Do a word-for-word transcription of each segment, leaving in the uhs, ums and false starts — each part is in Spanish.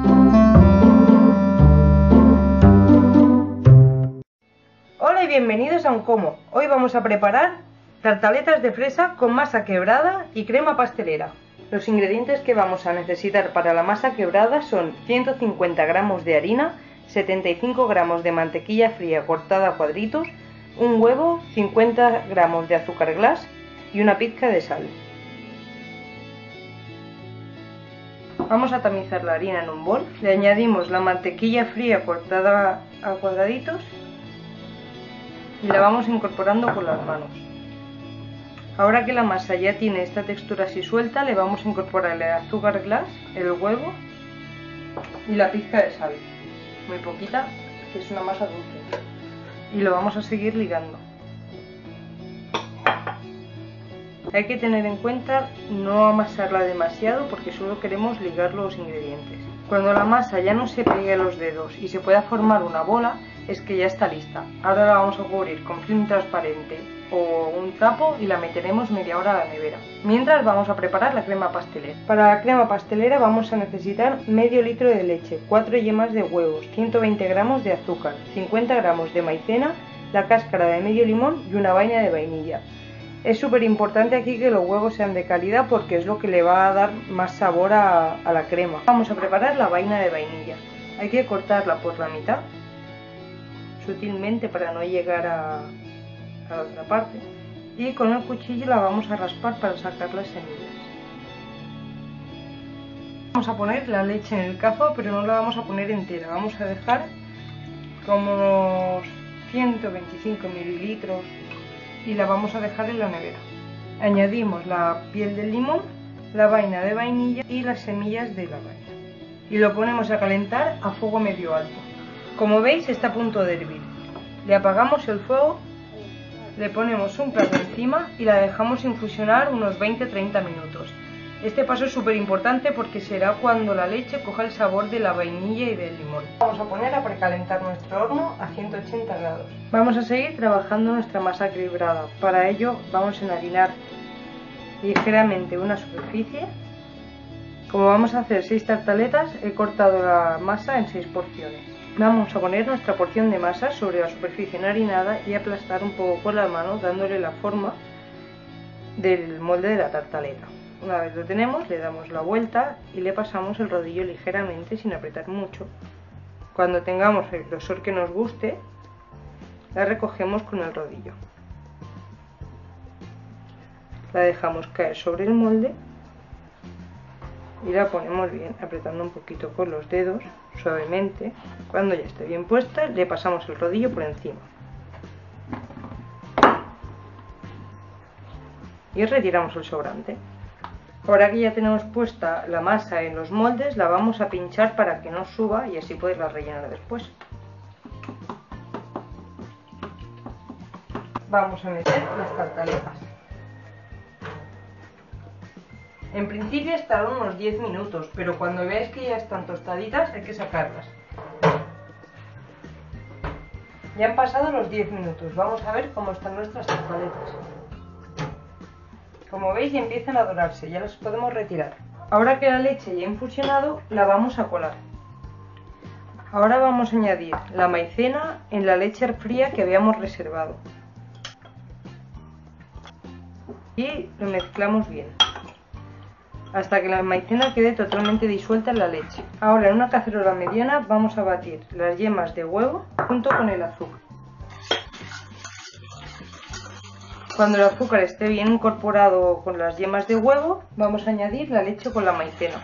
Hola y bienvenidos a Un Como. Hoy vamos a preparar tartaletas de fresa con masa quebrada y crema pastelera. Los ingredientes que vamos a necesitar para la masa quebrada son ciento cincuenta gramos de harina, setenta y cinco gramos de mantequilla fría cortada a cuadritos, un huevo, cincuenta gramos de azúcar glass y una pizca de sal. Vamos a tamizar la harina en un bol, le añadimos la mantequilla fría cortada a cuadraditos y la vamos incorporando con las manos. Ahora que la masa ya tiene esta textura así suelta, le vamos a incorporar el azúcar glass, el huevo y la pizca de sal, muy poquita, que es una masa dulce, y lo vamos a seguir ligando. Hay que tener en cuenta no amasarla demasiado porque solo queremos ligar los ingredientes. Cuando la masa ya no se pegue a los dedos y se pueda formar una bola, es que ya está lista. Ahora la vamos a cubrir con film transparente o un trapo y la meteremos media hora a la nevera. Mientras vamos a preparar la crema pastelera. Para la crema pastelera vamos a necesitar medio litro de leche, cuatro yemas de huevos, ciento veinte gramos de azúcar, cincuenta gramos de maicena, la cáscara de medio limón y una vaina de vainilla. Es súper importante aquí que los huevos sean de calidad porque es lo que le va a dar más sabor a, a la crema. Vamos a preparar la vaina de vainilla. Hay que cortarla por la mitad, sutilmente para no llegar a, a la otra parte. Y con el cuchillo la vamos a raspar para sacar las semillas. Vamos a poner la leche en el cazo, pero no la vamos a poner entera. Vamos a dejar como unos ciento veinticinco mililitros y la vamos a dejar en la nevera. Añadimos la piel del limón, la vaina de vainilla y las semillas de la vaina. Y lo ponemos a calentar a fuego medio alto. Como veis está a punto de hervir. Le apagamos el fuego, le ponemos un plato encima y la dejamos infusionar unos veinte a treinta minutos. Este paso es súper importante porque será cuando la leche coja el sabor de la vainilla y del limón. Vamos a poner a precalentar nuestro horno a ciento ochenta grados. Vamos a seguir trabajando nuestra masa quebrada. Para ello vamos a enharinar ligeramente una superficie. Como vamos a hacer seis tartaletas, he cortado la masa en seis porciones. Vamos a poner nuestra porción de masa sobre la superficie enharinada y aplastar un poco con la mano dándole la forma del molde de la tartaleta. Una vez lo tenemos, le damos la vuelta y le pasamos el rodillo ligeramente sin apretar mucho. Cuando tengamos el grosor que nos guste, la recogemos con el rodillo. La dejamos caer sobre el molde y la ponemos bien, apretando un poquito con los dedos, suavemente. Cuando ya esté bien puesta, le pasamos el rodillo por encima. Y retiramos el sobrante. Ahora que ya tenemos puesta la masa en los moldes, la vamos a pinchar para que no suba y así poderla rellenar después. Vamos a meter las tartaletas. En principio estarán unos diez minutos, pero cuando veáis que ya están tostaditas hay que sacarlas. Ya han pasado los diez minutos, vamos a ver cómo están nuestras tartaletas. Como veis ya empiezan a dorarse, ya las podemos retirar. Ahora que la leche ya ha infusionado, la vamos a colar. Ahora vamos a añadir la maicena en la leche fría que habíamos reservado. Y lo mezclamos bien, hasta que la maicena quede totalmente disuelta en la leche. Ahora en una cacerola mediana vamos a batir las yemas de huevo junto con el azúcar. Cuando el azúcar esté bien incorporado con las yemas de huevo, vamos a añadir la leche con la maicena.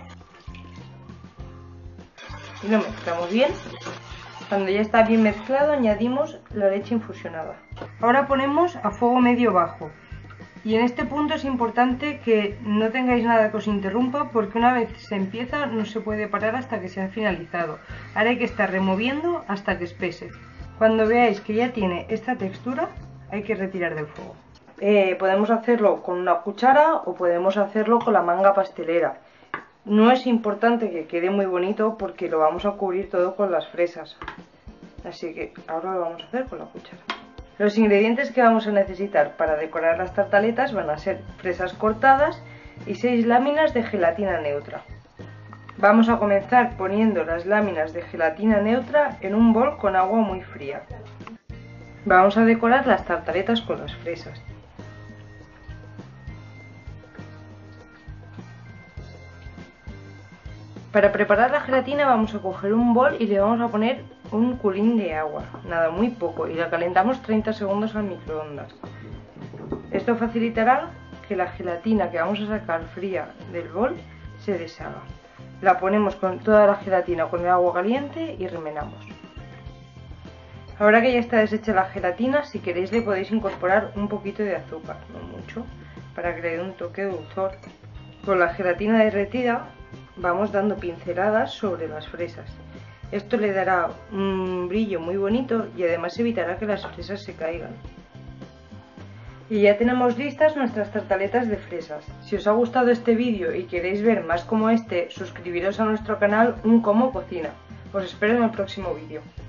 Y lo mezclamos bien. Cuando ya está bien mezclado, añadimos la leche infusionada. Ahora ponemos a fuego medio bajo. Y en este punto es importante que no tengáis nada que os interrumpa porque una vez se empieza no se puede parar hasta que se ha finalizado. Ahora hay que estar removiendo hasta que espese. Cuando veáis que ya tiene esta textura, hay que retirar del fuego. Eh, podemos hacerlo con una cuchara o podemos hacerlo con la manga pastelera. No es importante que quede muy bonito porque lo vamos a cubrir todo con las fresas. Así que ahora lo vamos a hacer con la cuchara. Los ingredientes que vamos a necesitar para decorar las tartaletas van a ser fresas cortadas y seis láminas de gelatina neutra. Vamos a comenzar poniendo las láminas de gelatina neutra en un bol con agua muy fría. Vamos a decorar las tartaletas con las fresas. Para preparar la gelatina vamos a coger un bol y le vamos a poner un culín de agua, nada, muy poco, y la calentamos treinta segundos al microondas. Esto facilitará que la gelatina que vamos a sacar fría del bol se deshaga. La ponemos con toda la gelatina con el agua caliente y remenamos. Ahora que ya está deshecha la gelatina, si queréis le podéis incorporar un poquito de azúcar, no mucho, para que le dé un toque dulzor. Con la gelatina derretida vamos dando pinceladas sobre las fresas. Esto le dará un brillo muy bonito y además evitará que las fresas se caigan. Y ya tenemos listas nuestras tartaletas de fresas. Si os ha gustado este vídeo y queréis ver más como este, suscribiros a nuestro canal Un Como Cocina. Os espero en el próximo vídeo.